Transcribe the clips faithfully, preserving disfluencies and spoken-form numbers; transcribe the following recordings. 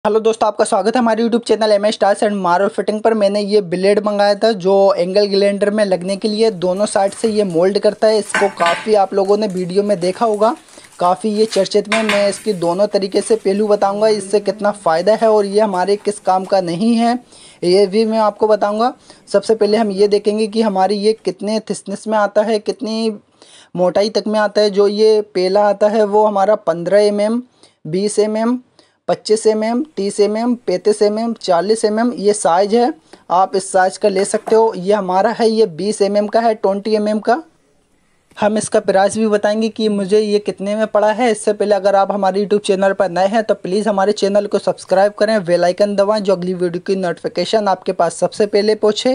Hello दोस्तों, आपका स्वागत है हमारे YouTube channel M S stars and marble fitting पर। मैंने ये ब्लेड मंगाया था जो एंगल ग्राइंडर में लगने के लिए दोनों साइड से ये मोल्ड करता है। इसको काफ़ी आप लोगों ने वीडियो में देखा होगा, काफ़ी ये चर्चित में। मैं इसकी दोनों तरीके से पहलू बताऊंगा, इससे कितना फ़ायदा है और ये हमारे किस काम का नहीं है ये भी मैं आपको बताऊँगा। सबसे पहले हम ये देखेंगे कि हमारी ये कितने थिकनेस में आता है, कितनी मोटाई तक में आता है। जो ये पेला आता है वो हमारा पंद्रह एम एम, बीस एम एम, पच्चीस एम एम, तीस एम एम, पैंतीस एम एम, चालीस एम एम ये साइज़ है। आप इस साइज़ का ले सकते हो। ये हमारा है, ये बीस एम एम का है, ट्वेंटी एम एम का। हम इसका प्राइस भी बताएंगे कि मुझे ये कितने में पड़ा है। इससे पहले अगर आप हमारे यूट्यूब चैनल पर नए हैं तो प्लीज़ हमारे चैनल को सब्सक्राइब करें, बेल आइकन दबाएं, जो अगली वीडियो की नोटिफिकेशन आपके पास सबसे पहले पहुँचे।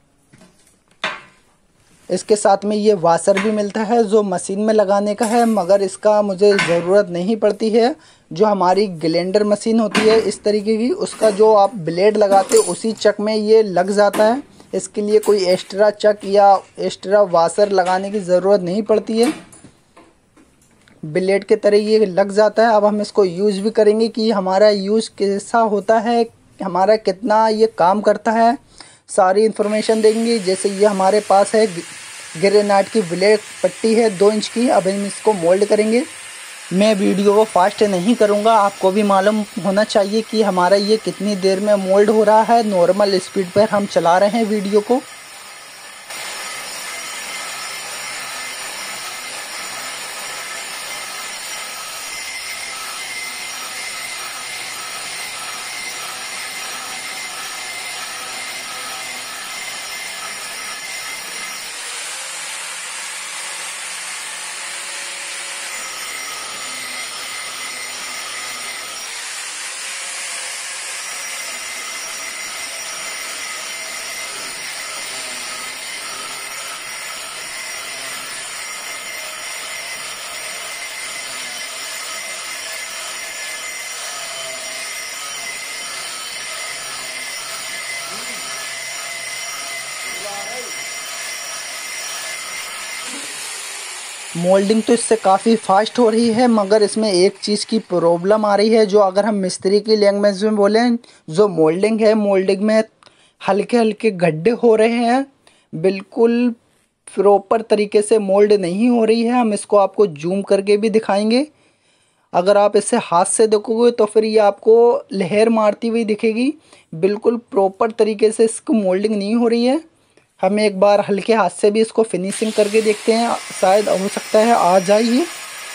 इसके साथ में ये वाशर भी मिलता है जो मशीन में लगाने का है, मगर इसका मुझे ज़रूरत नहीं पड़ती है। जो हमारी ग्राइंडर मशीन होती है इस तरीके की, उसका जो आप ब्लेड लगाते हो उसी चक में ये लग जाता है। इसके लिए कोई एक्स्ट्रा चक या एक्स्ट्रा वाशर लगाने की ज़रूरत नहीं पड़ती है, ब्लेड के तरह ये लग जाता है। अब हम इसको यूज़ भी करेंगे कि हमारा यूज़ कैसा होता है, हमारा कितना ये काम करता है, सारी इन्फॉर्मेशन देंगे। जैसे ये हमारे पास है ग्रेनाइट की ब्लेड पट्टी है दो इंच की। अब हम इसको मोल्ड करेंगे। मैं वीडियो को फास्ट नहीं करूँगा, आपको भी मालूम होना चाहिए कि हमारा ये कितनी देर में मोल्ड हो रहा है। नॉर्मल स्पीड पर हम चला रहे हैं वीडियो को। मोल्डिंग तो इससे काफ़ी फास्ट हो रही है, मगर इसमें एक चीज़ की प्रॉब्लम आ रही है। जो अगर हम मिस्त्री की लैंग्वेज में बोलें, जो मोल्डिंग है, मोल्डिंग में हल्के हल्के गड्ढे हो रहे हैं, बिल्कुल प्रॉपर तरीके से मोल्ड नहीं हो रही है। हम इसको आपको जूम करके भी दिखाएंगे। अगर आप इसे हाथ से देखोगे तो फिर ये आपको लहर मारती हुई दिखेगी, बिल्कुल प्रॉपर तरीके से इसको मोल्डिंग नहीं हो रही है। हम एक बार हल्के हाथ से भी इसको फिनिशिंग करके देखते हैं, शायद हो सकता है आ जाए ये।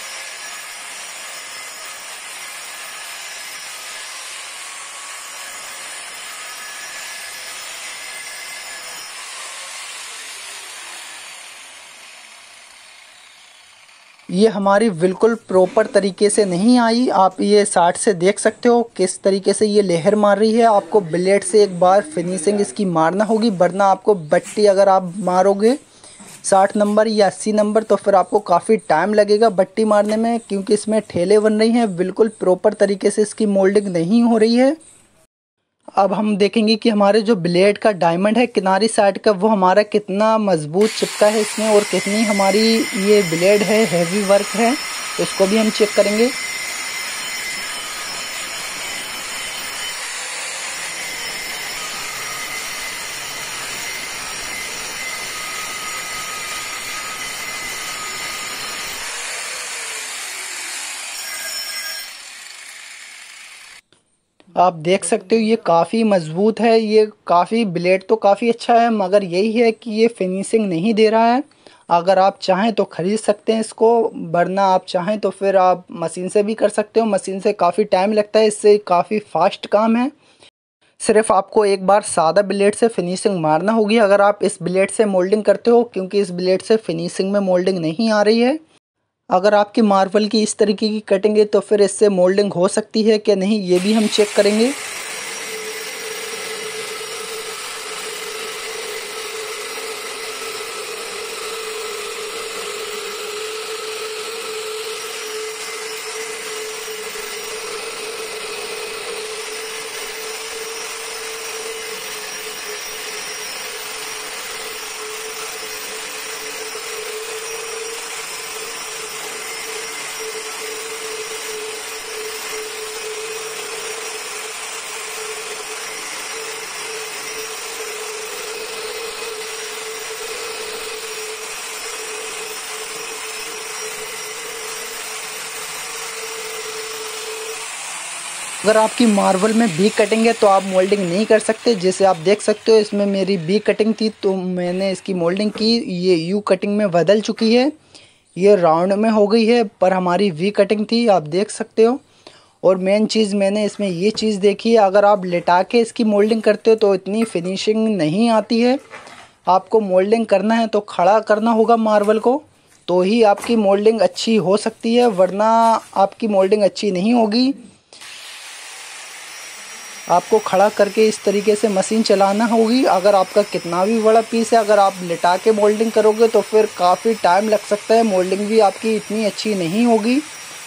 ये हमारी बिल्कुल प्रॉपर तरीके से नहीं आई। आप ये साइड से देख सकते हो किस तरीके से ये लहर मार रही है। आपको ब्लेड से एक बार फिनिशिंग इसकी मारना होगी, वरना आपको बट्टी अगर आप मारोगे साठ नंबर या अस्सी नंबर तो फिर आपको काफ़ी टाइम लगेगा बट्टी मारने में, क्योंकि इसमें ठेले बन रही हैं, बिल्कुल प्रॉपर तरीके से इसकी मोल्डिंग नहीं हो रही है। अब हम देखेंगे कि हमारे जो ब्लेड का डायमंड है किनारी साइड का, वो हमारा कितना मजबूत चिपका है इसमें और कितनी हमारी ये ब्लेड है हैवी वर्क है, इसको भी हम चेक करेंगे। आप देख सकते हो ये काफ़ी मज़बूत है, ये काफ़ी ब्लेड तो काफ़ी अच्छा है, मगर यही है कि ये फिनिशिंग नहीं दे रहा है। अगर आप चाहें तो ख़रीद सकते हैं इसको, वरना आप चाहें तो फिर आप मशीन से भी कर सकते हो। मशीन से काफ़ी टाइम लगता है, इससे काफ़ी फास्ट काम है। सिर्फ आपको एक बार सादा ब्लेड से फिनिशिंग मारना होगी अगर आप इस ब्लेड से मोल्डिंग करते हो, क्योंकि इस ब्लेड से फिनिशिंग में मोल्डिंग नहीं आ रही है। अगर आपकी मार्बल की इस तरीके की कटिंग है तो फिर इससे मोल्डिंग हो सकती है कि नहीं, ये भी हम चेक करेंगे। अगर आपकी मार्बल में वी कटिंग है तो आप मोल्डिंग नहीं कर सकते। जैसे आप देख सकते हो इसमें मेरी वी कटिंग थी तो मैंने इसकी मोल्डिंग की, ये यू कटिंग में बदल चुकी है, ये राउंड में हो गई है, पर हमारी वी कटिंग थी, आप देख सकते हो। और मेन चीज़ मैंने इसमें ये चीज़ देखी है, अगर आप लेटा के इसकी मोल्डिंग करते हो तो इतनी फिनिशिंग नहीं आती है। आपको मोल्डिंग करना है तो खड़ा करना होगा मार्बल को, तो ही आपकी मोल्डिंग अच्छी हो सकती है, वरना आपकी मोल्डिंग अच्छी नहीं होगी। आपको खड़ा करके इस तरीके से मशीन चलाना होगी। अगर आपका कितना भी बड़ा पीस है, अगर आप लिटा के मोल्डिंग करोगे तो फिर काफ़ी टाइम लग सकता है, मोल्डिंग भी आपकी इतनी अच्छी नहीं होगी।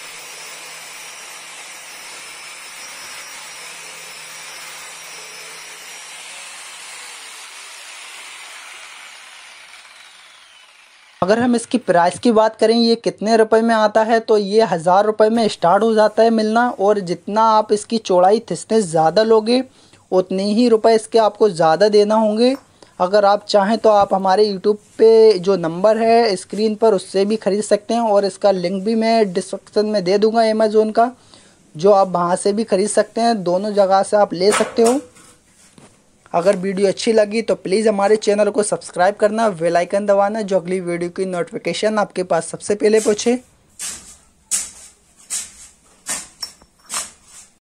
अगर हम इसकी प्राइस की बात करें ये कितने रुपए में आता है, तो ये हज़ार रुपये में स्टार्ट हो जाता है मिलना। और जितना आप इसकी चौड़ाई थिकनेस ज़्यादा लोगे उतने ही रुपए इसके आपको ज़्यादा देना होंगे। अगर आप चाहें तो आप हमारे यूट्यूब पे जो नंबर है स्क्रीन पर उससे भी ख़रीद सकते हैं, और इसका लिंक भी मैं डिस्क्रिप्शन में दे दूँगा अमेज़ोन का, जो आप वहाँ से भी ख़रीद सकते हैं। दोनों जगह से आप ले सकते हो। अगर वीडियो अच्छी लगी तो प्लीज़ हमारे चैनल को सब्सक्राइब करना, बेल आइकन दबाना, जो अगली वीडियो की नोटिफिकेशन आपके पास सबसे पहले पहुँचे।